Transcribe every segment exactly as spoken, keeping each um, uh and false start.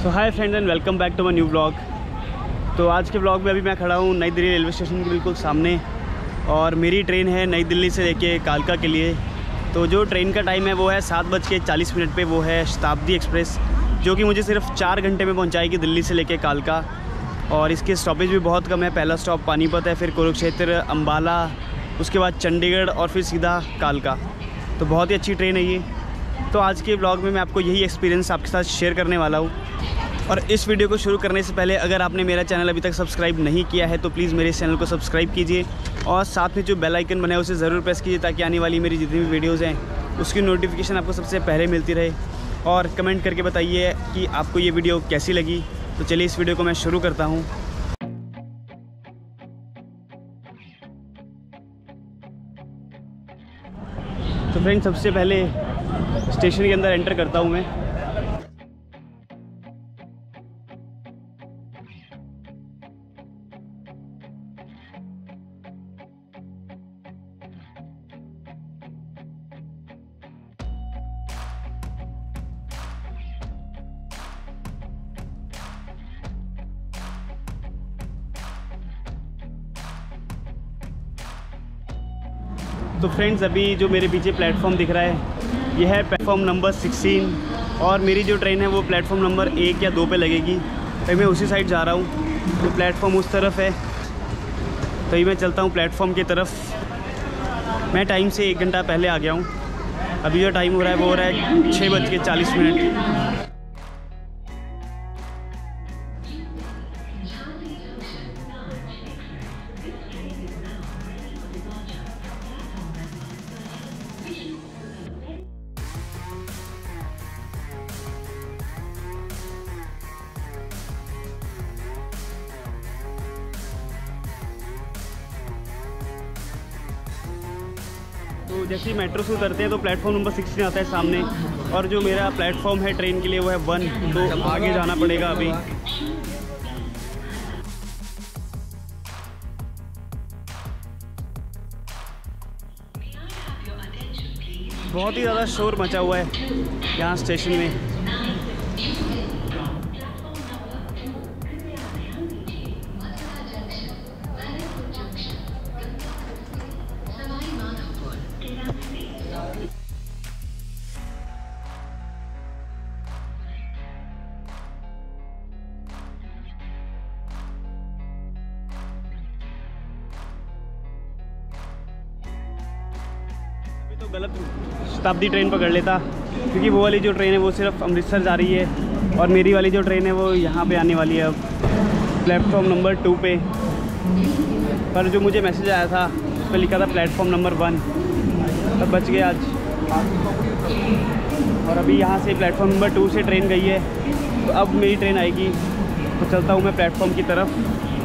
So hi friends and welcome back to my new blog. तो आज के blog में अभी मैं खड़ा हूँ नई दिल्ली रेलवे स्टेशन के बिल्कुल सामने, और मेरी ट्रेन है नई दिल्ली से लेके कालका के लिए। तो जो ट्रेन का टाइम है वो है सात बज के चालीस मिनट पे, वो है शताब्दी एक्सप्रेस, जो कि मुझे सिर्फ चार घंटे में पहुँचाएगी दिल्ली से लेके कालका। और इसके स्टॉपेज भी बहुत कम है। पहला स्टॉप पानीपत है, फिर कुरुक्षेत्र, अम्बाला, उसके बाद चंडीगढ़ और फिर सीधा कालका। तो बहुत ही अच्छी ट्रेन है ये। तो आज के ब्लॉग में मैं आपको यही एक्सपीरियंस आपके साथ शेयर करने वाला हूँ। और इस वीडियो को शुरू करने से पहले अगर आपने मेरा चैनल अभी तक सब्सक्राइब नहीं किया है तो प्लीज़ मेरे इस चैनल को सब्सक्राइब कीजिए, और साथ में जो बेल आइकन बना है उसे ज़रूर प्रेस कीजिए, ताकि आने वाली मेरी जितनी भी वीडियोज़ हैं उसकी नोटिफिकेशन आपको सबसे पहले मिलती रहे। और कमेंट करके बताइए कि आपको ये वीडियो कैसी लगी। तो चलिए इस वीडियो को मैं शुरू करता हूँ। तो फ्रेंड्स, सबसे पहले स्टेशन के अंदर एंटर करता हूँ मैं। तो फ्रेंड्स, अभी जो मेरे पीछे प्लेटफॉर्म दिख रहा है यह है प्लेटफॉर्म नंबर सोलह, और मेरी जो ट्रेन है वो प्लेटफॉर्म नंबर एक या दो पे लगेगी। तो मैं उसी साइड जा रहा हूँ। तो प्लेटफॉर्म उस तरफ है, तो मैं चलता हूँ प्लेटफॉर्म की तरफ। मैं टाइम से एक घंटा पहले आ गया हूँ। अभी जो टाइम हो रहा है वो हो रहा है छः बज के चालीस मिनट। तो जैसे ही मेट्रो से उतरते हैं तो प्लेटफॉर्म नंबर सोलह आता है सामने, और जो मेरा प्लेटफॉर्म है ट्रेन के लिए वो है वन। तो आगे जाना पड़ेगा अभी। बहुत ही ज़्यादा शोर मचा हुआ है यहाँ स्टेशन में। तो गलत शताब्दी ट्रेन पकड़ लेता, क्योंकि वो वाली जो ट्रेन है वो सिर्फ अमृतसर जा रही है, और मेरी वाली जो ट्रेन है वो यहाँ पे आने वाली है अब प्लेटफॉर्म नंबर टू पे। पर जो मुझे मैसेज आया था उस पर लिखा था प्लेटफॉर्म नंबर वन, तब बच गया आज। और अभी यहाँ से प्लेटफॉर्म नंबर टू से ट्रेन गई है, तो अब मेरी ट्रेन आएगी। तो चलता हूँ मैं प्लेटफॉर्म की तरफ।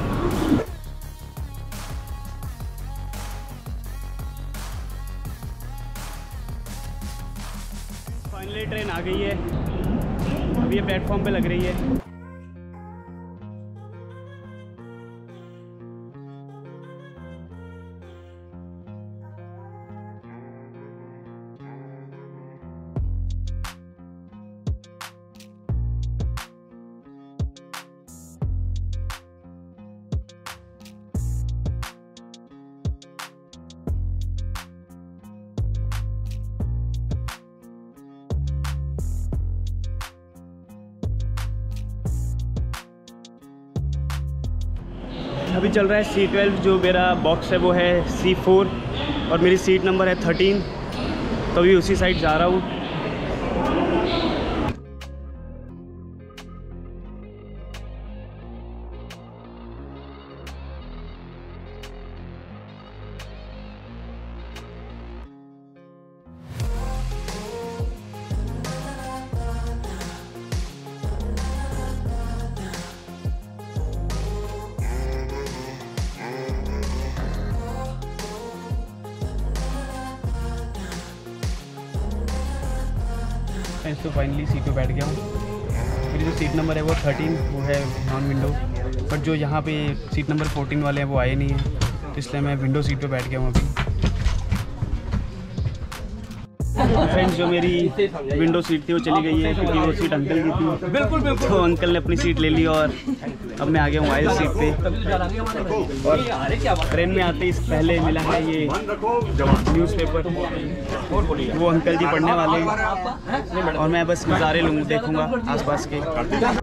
फाइनली ट्रेन आ गई है, अभी ये प्लेटफॉर्म पे लग रही है। अभी चल रहा है सी ट्वेल्व, जो मेरा बॉक्स है वो है सी फोर, और मेरी सीट नंबर है थर्टीन। तो अभी उसी साइड जा रहा हूँ। तो फाइनली सीट पे बैठ गया हूँ। मेरी जो सीट नंबर है वो थर्टीन, वो है नॉन विंडो। बट जो यहाँ पे सीट नंबर फोर्टीन वाले हैं वो आए नहीं हैं, तो इसलिए मैं विंडो सीट पे बैठ गया हूँ अभी। फ्रेंड्स, जो मेरी विंडो सीट थी वो चली गई है क्योंकि वो सीट अंकल की थी। बिल्कुल बिल्कुल। तो अंकल ने अपनी सीट ले ली और अब मैं आ गया हूँ वाइल सीट पे। और ट्रेन में आते ही पहले मिला है ये न्यूज़पेपर, वो अंकल जी पढ़ने वाले हैं और मैं बस नज़ारे लूँ, देखूँगा आसपास के।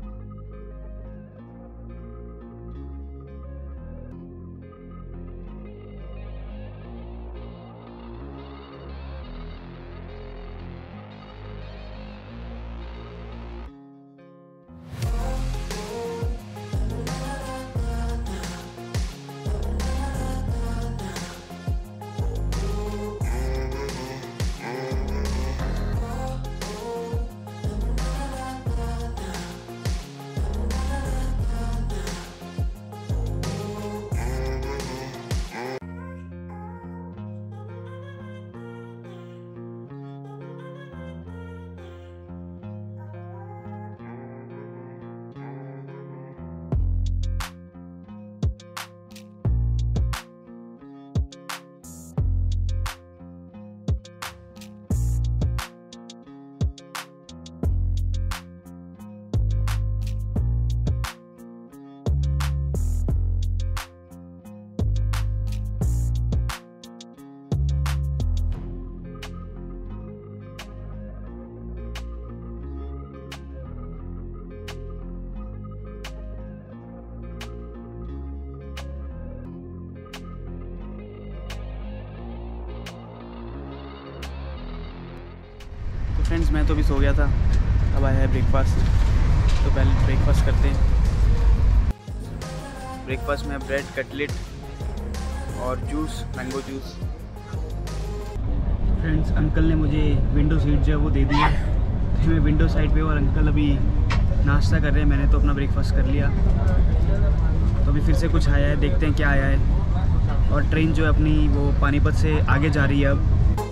फ्रेंड्स, मैं तो अभी सो गया था, अब आया है ब्रेकफास्ट, तो पहले ब्रेकफास्ट करते हैं। ब्रेकफास्ट में ब्रेड, कटलेट और juice, mango juice. Friends, uncle ने मुझे विंडो सीट जो है वो दे दी है, तो मैं विंडो साइड पे और अंकल अभी नाश्ता कर रहे हैं। मैंने तो अपना ब्रेकफास्ट कर लिया, तो अभी फिर से कुछ आया है, देखते हैं क्या आया है। और ट्रेन जो है अपनी वो पानीपत से आगे जा रही है अब।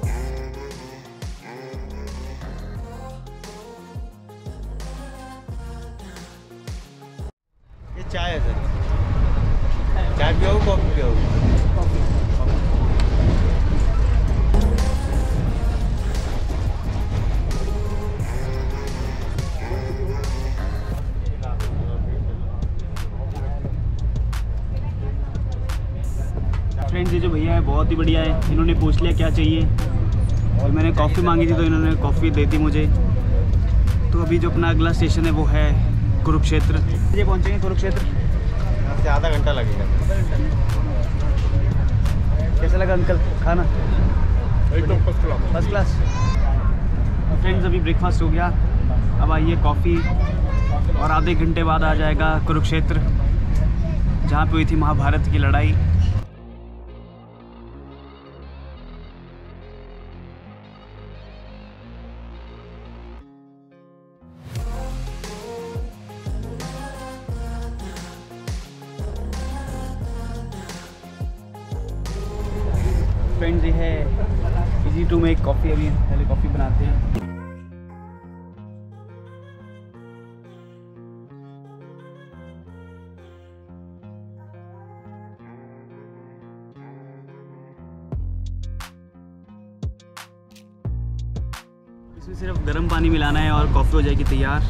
चाय है सर, चाय पियो, कॉफ़ी पियो? कॉफ़ी। फ्रेंड्स, ये जो भैया है बहुत ही बढ़िया है, इन्होंने पूछ लिया क्या चाहिए और मैंने कॉफ़ी मांगी थी तो इन्होंने कॉफ़ी दे दी मुझे। तो अभी जो अपना अगला स्टेशन है वो है कुरुक्षेत्र। ये पहुंचेंगे कुरुक्षेत्र, यहाँ से आधा घंटा लगेगा। कैसा लगा अंकल खाना? एकदम first class. First class. Friends, अभी ब्रेकफास्ट हो गया, अब आइए कॉफ़ी, और आधे घंटे बाद आ जाएगा कुरुक्षेत्र, जहाँ पे हुई थी महाभारत की लड़ाई। फ्रेंड्स, ये है इजी टू मेक कॉफ़ी। अभी पहले कॉफ़ी बनाते हैं। इसमें सिर्फ गर्म पानी मिलाना है और कॉफ़ी हो जाएगी तैयार।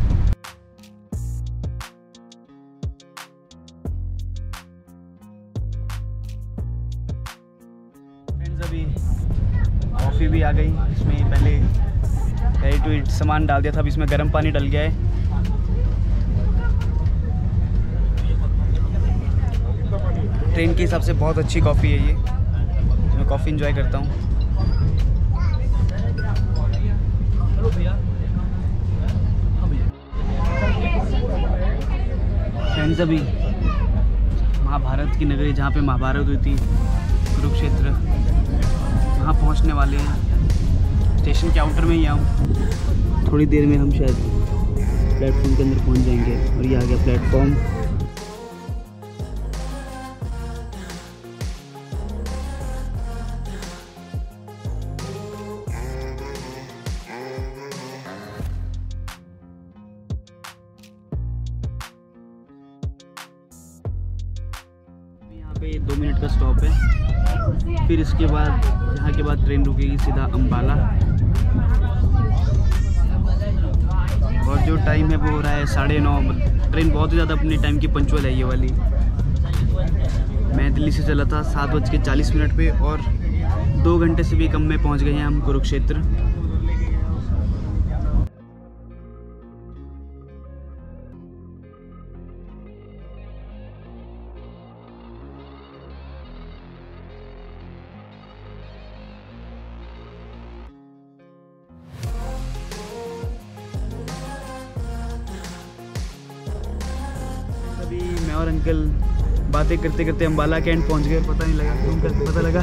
अभी कॉफ़ी भी आ गई, इसमें पहले रेडी टू ईट सामान डाल दिया था, अब इसमें गर्म पानी डल गया है। ट्रेन के हिसाब से बहुत अच्छी कॉफ़ी है ये, मैं कॉफ़ी एंजॉय करता हूँ। हेलो भैया। फ्रेंड्स, अभी महाभारत की नगरी जहाँ पे महाभारत हुई थी, कुरुक्षेत्र, वहाँ पहुँचने वाले हैं। स्टेशन के आउटर में ही आऊँ, थोड़ी देर में हम शायद प्लेटफॉर्म के अंदर पहुँच जाएंगे। और ये आ गया प्लेटफॉर्म। पे दो मिनट का स्टॉप है, फिर इसके बाद यहाँ के बाद ट्रेन रुकेगी सीधा अम्बाला। और जो टाइम है वो हो रहा है साढ़े नौ। ट्रेन बहुत ही ज़्यादा अपने टाइम की पंचुअल है ये वाली। मैं दिल्ली से चला था सात बज के चालीस मिनट पे और दो घंटे से भी कम में पहुँच गए हैं हम कुरुक्षेत्र। अभी मैं और अंकल बातें करते करते अम्बाला के एंड पहुंच गए, पता नहीं लगा अंकल पता लगा।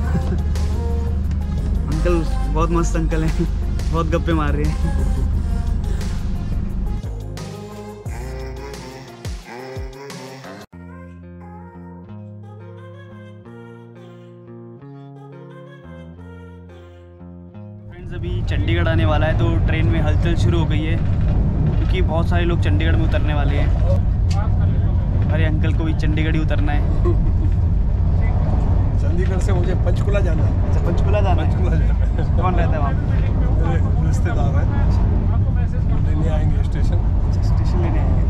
अंकल बहुत मस्त अंकल हैं, बहुत गप्पे मार रहे हैं। फ्रेंड्स अभी चंडीगढ़ आने वाला है तो ट्रेन में हलचल शुरू हो गई है क्योंकि बहुत सारे लोग चंडीगढ़ में उतरने वाले हैं। अरे अंकल को भी चंडीगढ़ ही उतरना है। चंडीगढ़ से मुझे पंचकुला जाना है। अच्छा पंचकुला जाना है। पंचकुला जाना है। कौन रहता है वहाँ पे? मेरे रिश्तेदार हैं, लेने आएंगे स्टेशन। अच्छा स्टेशन लेने आएंगे।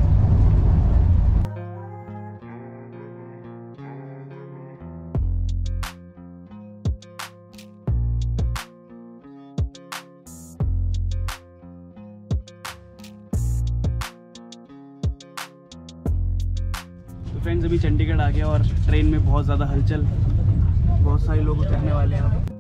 फ्रेंड्स अभी चंडीगढ़ आ गया और ट्रेन में बहुत ज़्यादा हलचल, बहुत सारे लोग उतरने वाले हैं अब।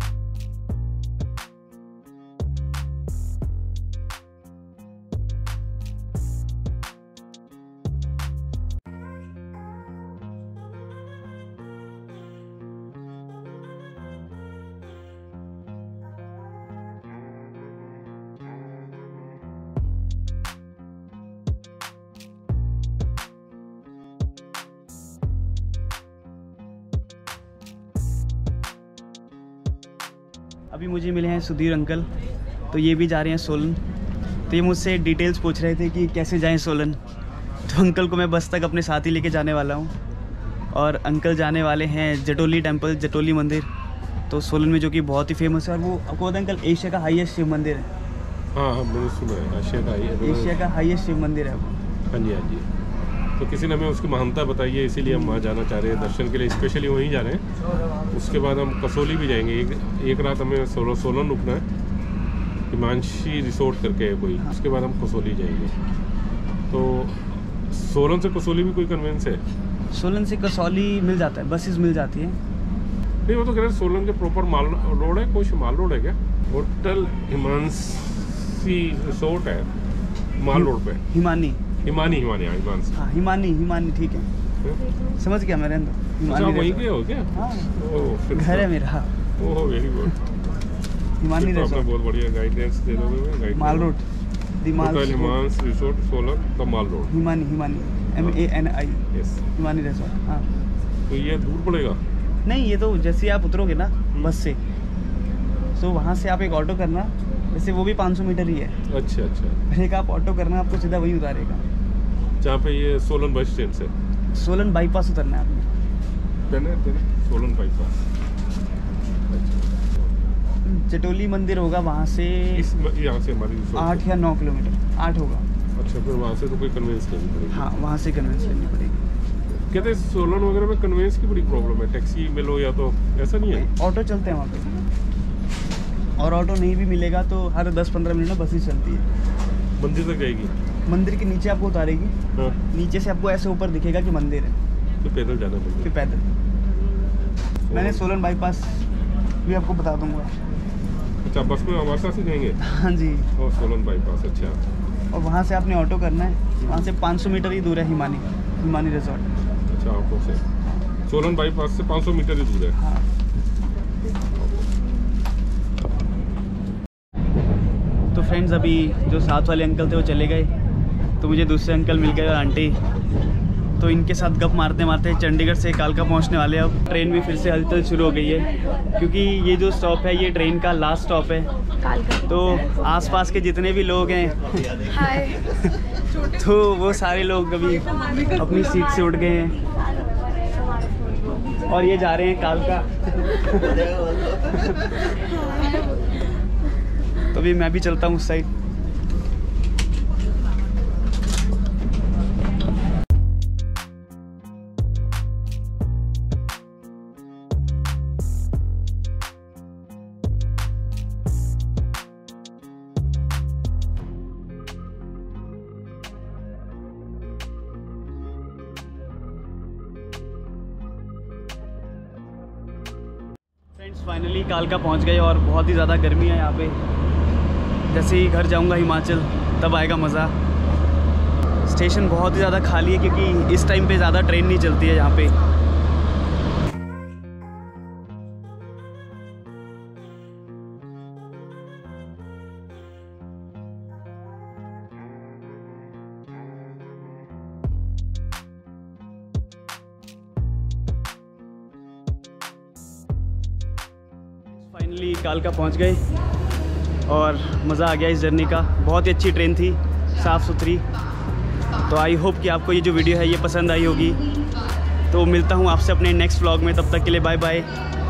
अभी मुझे मिले हैं सुधीर अंकल, तो ये भी जा रहे हैं सोलन। तो ये मुझसे डिटेल्स पूछ रहे थे कि कैसे जाएं सोलन। तो अंकल को मैं बस तक अपने साथ ही लेके जाने वाला हूँ। और अंकल जाने वाले हैं जटोली टेम्पल, जटोली मंदिर, तो सोलन में जो कि बहुत ही फेमस है। और वो आपको पता है अंकल एशिया का हाईएस्ट शिव मंदिर है। हाँ हाँ मैंने सुना है, एशिया का हाईएस्ट एशिया का हाईएस्ट शिव मंदिर है वो। हाँ जी हाँ जी। तो किसी ने हमें उसकी महानता बताई है, इसीलिए हम वहाँ जाना चाह रहे हैं दर्शन के लिए, स्पेशली वहीं जा रहे हैं। उसके बाद हम कसौली भी जाएंगे। एक एक रात हमें सोलो सोलन रुकना है, हिमांशी रिसोर्ट करके है कोई। उसके बाद हम कसौली जाएंगे। तो सोलन से कसौली भी कोई कन्वेंस है? सोलन से कसौली मिल जाता है, बसेस मिल जाती है। नहीं वो तो कह रहे सोलन के प्रॉपर माल रोड है, कोई माल रोड है क्या? होटल हिमांशी रिसोर्ट है माल रोड पे। हिमानी हिमानी हिमानी हाँ हिमांशी हाँ हिमानी हिमानी ठीक है, हाँ? समझ गया मैं रहने दो। अच्छा वहीं के हो क्या? हाँ ओह फिर घर है मेरा। Oh very good. हिमानी तो आपने रिसोर्ट बहुत बढ़िया गाइडेंस दे दोगे। गाइड माल रोड दिमाग होटल हिमांशी रिसोर्ट सोलन का mall road. Himani Himani M A N I yes. Himani resort. हाँ तो ये दूर पड़ेगा? नहीं ये तो जैसे आप उतरोगे ना बस से, तो वहाँ से आप एक ऑटो करना, वैसे वो भी पाँच सौ मीटर ही है। अच्छा अच्छा। फिर एक आप ऑटो करना, आपको सीधा वहीं उतारेगा जहाँ पे ये सोलन बस स्टैंड से सोलन बाईपास उतरना है आपने। तेने, तेने, सोलन बाईपास। जटोली मंदिर होगा वहाँ से इस यहाँ से हमारी resort आठ से। या नौ किलोमीटर आठ होगा। अच्छा फिर वहाँ से तो कोई कन्वेंस लेनी पड़ेगी? हाँ वहाँ से कन्वेंस लेनी पड़ेगी। कहते हैं सोलन वगैरह में कन्वेंस की बड़ी प्रॉब्लम है, टैक्सी मिलो या तो ऐसा नहीं है? ऑटो चलते हैं वहाँ पे, और ऑटो नहीं भी मिलेगा तो हर दस पंद्रह मिनट में बस ही चलती है। मंदिर तक जाएगी? मंदिर के नीचे आपको उतारेगी। हाँ नीचे से आपको ऐसे ऊपर दिखेगा कि मंदिर है, तो पैदल जाना फिर पड़ेगा। पैदल। मैंने सोलन बाईपास भी आपको बता दूंगा। अच्छा बस में हमारे साथ ही जाएंगे? हाँ जी। और सोलन बाईपास अच्छा। और वहाँ से आपने ऑटो करना है, वहाँ से पाँच सौ मीटर ही दूर है हिमानी हिमानी रिजॉर्ट। अच्छा ऑटो से सोलन बाईपास से पाँच सौ मीटर ही दूर है। हाँ तो फ्रेंड्स अभी जो साथ वाले अंकल थे वो चले गए, तो मुझे दूसरे अंकल मिल गए और आंटी, तो इनके साथ गप मारते मारते चंडीगढ़ से कालका पहुंचने वाले हैं। अब ट्रेन में फिर से हलचल शुरू हो गई है क्योंकि ये जो स्टॉप है ये ट्रेन का लास्ट स्टॉप है। तो आसपास के जितने भी लोग हैं हाय तो वो सारे लोग अभी अपनी सीट से उठ गए हैं। और ये जा रहे हैं कालका। तो अभी मैं भी चलता हूँ उस साइड। फ्रेंड्स फाइनली कालका पहुंच गए और बहुत ही ज़्यादा गर्मी है यहाँ पे। जैसे ही घर जाऊंगा हिमाचल तब आएगा मज़ा। स्टेशन बहुत ही ज़्यादा खाली है क्योंकि इस टाइम पे ज़्यादा ट्रेन नहीं चलती है यहाँ पे। फाइनली कालका पहुंच गए और मज़ा आ गया इस जर्नी का। बहुत ही अच्छी ट्रेन थी, साफ़ सुथरी। तो आई होप कि आपको ये जो वीडियो है ये पसंद आई होगी। तो मिलता हूँ आपसे अपने नेक्स्ट व्लॉग में, तब तक के लिए बाय बाय।